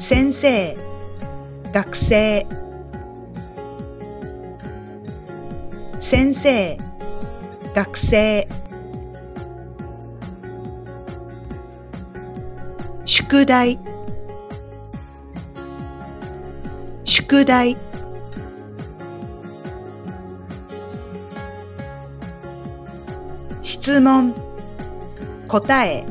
先生、学生。先生、学生。宿題、宿題。質問、答え。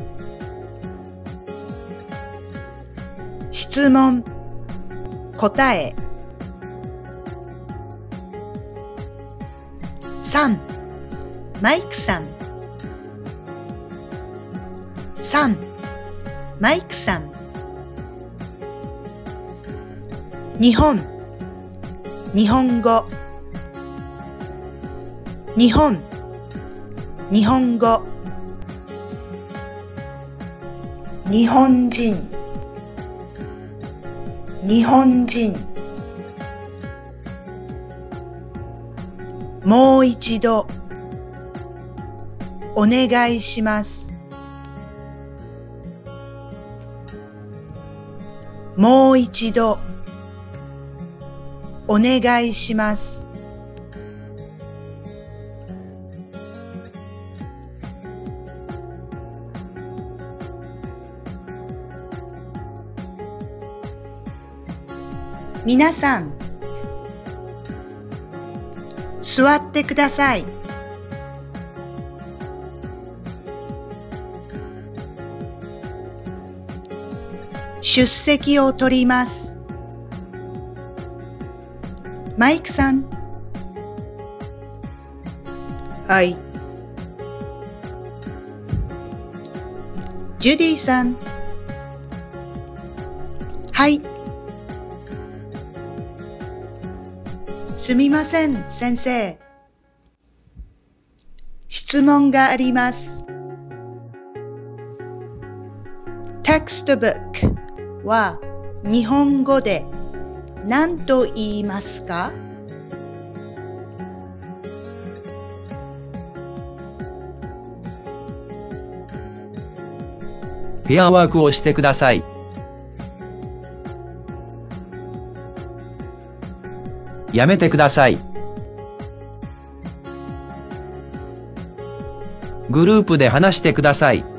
質問、答え。3、マイクさん。3、マイクさん。日本、日本語。日本、日本語。日本人、日本人。もう一度お願いします。もう一度お願いします。皆さん、座ってください。出席を取ります。マイクさん。はい。ジュディさん。はい。すみません、先生。質問があります。テクストブックは日本語で何と言いますか？ ペアワークをしてください。やめてください。グループで話してください。